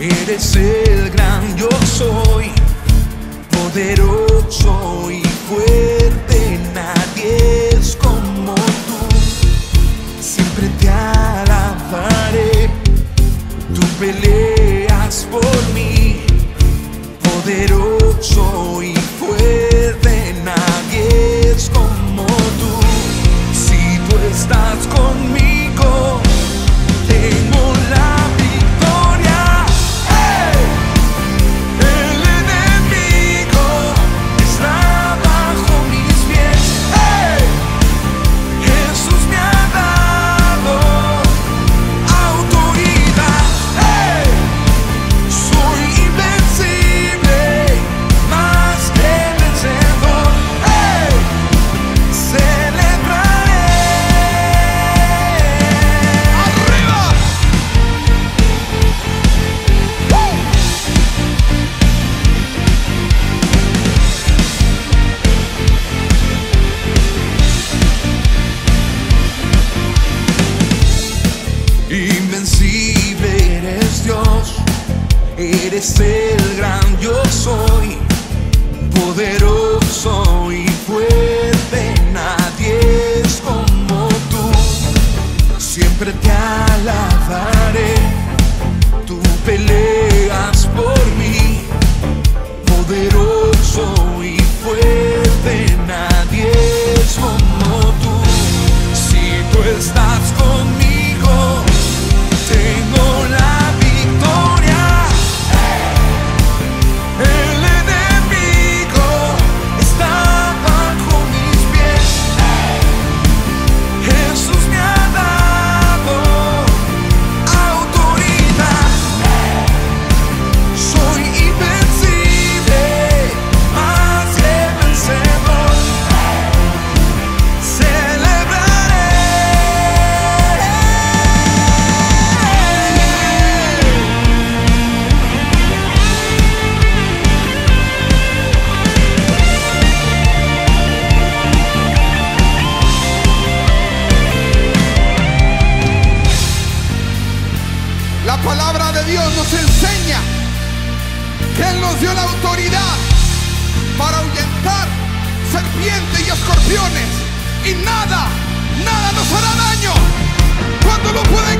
Eres el gran yo soy, poderoso y fuerte, nadie es como tú. Siempre te alabaré, tú peleas por mí, poderoso y fuerte, nadie es como tú. Si tú estás conmigo, tengo la victoria. ¡Hey! El enemigo está bajo mis pies. ¡Hey! Jesús me ha dado autoridad. ¡Hey! Soy invencible, más que vencedor. ¡Hey! Celebraré. ¡Arriba! Invencible eres Dios, eres el gran yo soy, poderoso y fuerte, nadie es como tú. Siempre te alabaré, tú peleas por mí, poderoso y fuerte, nadie es como tú. Si tú estás conmigo, tengo la victoria. El enemigo está bajo mis pies. Jesús me ha dado autoridad. Soy invencible, más que vencedor. Celebraré. La palabra de Dios nos enseña que Él nos dio la autoridad para ahuyentar serpientes y escorpiones, y nada nos hará daño. ¿Cuántos lo pueden